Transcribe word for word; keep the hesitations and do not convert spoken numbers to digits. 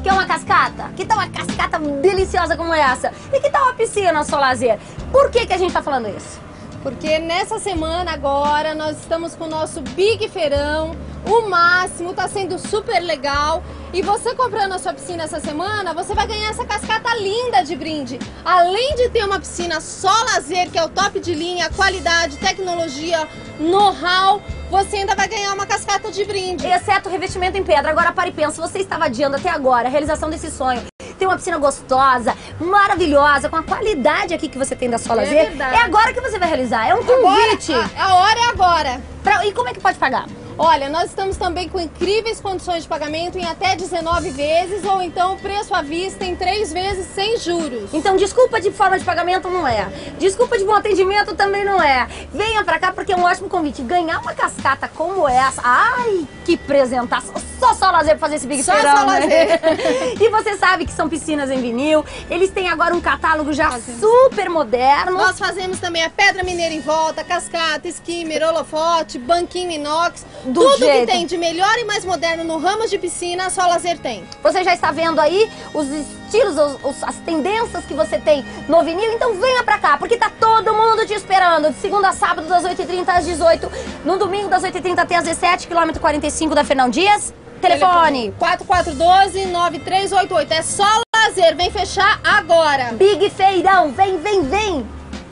Quer uma cascata? Que tal uma cascata deliciosa como essa? E que tal uma piscina Só Lazer? Por que que a gente tá falando isso? Porque nessa semana agora nós estamos com o nosso Big Feirão, o máximo, tá sendo super legal. E você comprando a sua piscina essa semana, você vai ganhar essa cascata linda de brinde. Além de ter uma piscina Só Lazer, que é o top de linha, qualidade, tecnologia, know-how, você ainda vai ganhar uma cascata de brinde. Exceto o revestimento em pedra. Agora para e pensa, você estava adiando até agora a realização desse sonho. Tem uma piscina gostosa, maravilhosa, com a qualidade aqui que você tem da Só Lazer. É verdade. É agora que você vai realizar, é um convite. Agora, a, a hora é agora. Pra, e como é que pode pagar? Olha, nós estamos também com incríveis condições de pagamento em até dezenove vezes, ou então preço à vista em três vezes sem juros. Então desculpa de forma de pagamento não é. Desculpa de bom atendimento também não é. Venha pra cá porque é um ótimo convite. Ganhar uma cascata como essa, ai, que presentação. Só Só Lazer pra fazer esse Big Só Feirão, Só né? Lazer. E você sabe que são piscinas em vinil. Eles têm agora um catálogo já Fazemos. super moderno. Nós fazemos também a pedra mineira em volta, cascata, skimmer, holofote, banquinho inox. Do Tudo jeito. que tem de melhor e mais moderno no ramo de piscina, a Só Lazer tem. Você já está vendo aí os estilos, os- os- as tendências que você tem no vinil, então venha pra cá, porque tá todo mundo te esperando. De segunda a sábado, das oito e trinta às dezoito. No domingo, das oito e trinta até às dezessete, quilômetro quarenta e cinco da Fernão Dias. Telefone. quatro quatro um dois, nove três oito oito. É Só Lazer, vem fechar agora. Big Feirão, vem, vem, vem.